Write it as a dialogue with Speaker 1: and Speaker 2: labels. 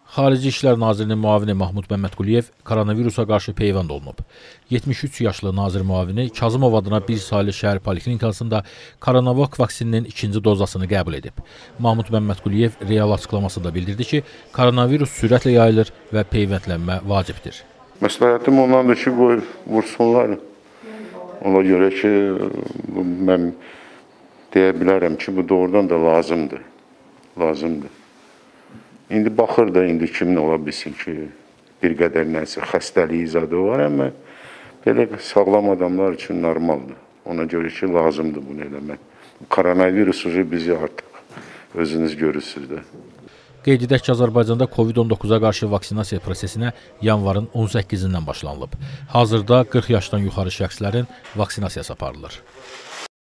Speaker 1: Xarici İşlər Nazirinin müavini Mahmud Məmmədquliyev koronavirusa qarşı peyvənd olunub. 73 yaşlı nazir müavini Kazımov adına bir sayılı şəhər poliklinikasında Coronavac vaksininin ikinci dozasını qəbul edib. Mahmud Məmmədquliyev real açıqlamasında bildirdi ki, koronavirus sürətlə yayılır və peyvəndlənmə vacibdir.
Speaker 2: Məsləhətim ondandır ki, qoy vursunlar. Ona görə ki, mən deyə bilərəm ki, bu doğrudan da lazımdır. İndi baxır da, indi kimin ola bilsin ki, bir qədər nəsə xəstəliyi zadı var, amma belə sağlam adamlar üçün normaldır. Ona görə ki, lazımdır bunu eləmək. Koronavirus bizi artıq özünüz görürsünüz də.
Speaker 1: Qeyd edək ki, Azərbaycanda COVID-19-a qarşı vaksinasiya prosesinə yanvarın 18-dən başlanılıb. Hazırda 40 yaşdan yuxarı şəxslərin vaksinasiyası aparılır.